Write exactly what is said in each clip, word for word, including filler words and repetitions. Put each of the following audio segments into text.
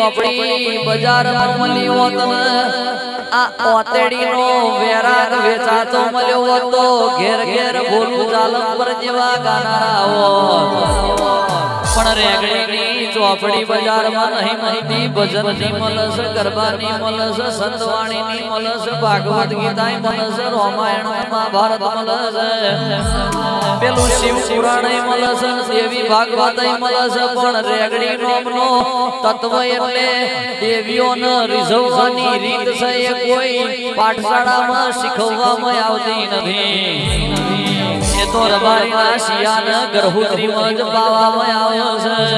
ચોપડી બજારમાં મળી હોત ને આ ઓતેડીનો વેરાગ વેચાતો મળ્યો હતો ઘેર ઘેર બોલું જાલમ પર જેવા ગાનારા હોત પણ રેગડીની ચોપડી બજારમાં નહીં મળતી ભજનની મળશે ગરબાની મળશે સંતવાણીની મળશે ભાગવત ગીતાની મળશે રામાયણ મહાભારત મળશે પેલું શિવ પુરાણ મળશે દેવી ભાગવત મળશે પણ રેગડી નામનો તત્વ એટલે દેવીઓને રીઝવવાની રીત છે એ કોઈ પાઠશાળામાં શીખવવામાં આવતી નથી એ તો રબારીના શિયાને ગરહુત્રીમાં જ પાવામાં આવ્યો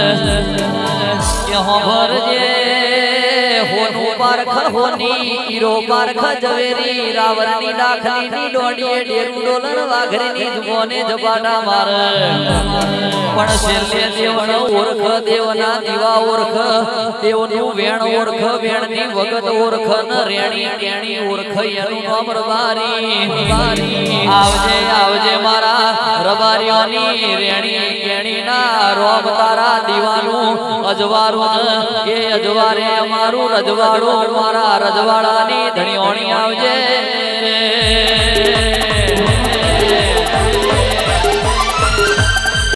છે કે હોભરજે હોનું પારખ હોની હીરો પારખ ઝવેરી રાવણની ડાખલીની ડોડીએ ડેરું ડોલર વાઘરીની જુગોને જબાડા મારે પણ છેલ્લે દેવનો ઓળખ દેવના દીવા ઓળખ દેવનું વેણ ઓળખ વેણની વગત ઓળખ ન રેણી કેણી ઓળખ એનું નામ રબારી આવજે આવજે મારા રબારીઓની રેણી કેણીના રોમ તારા દીવાનું અજવારું એ અજવારે અમારું રજવાડું મારા રજવાડાની ધણીઓણી આવજે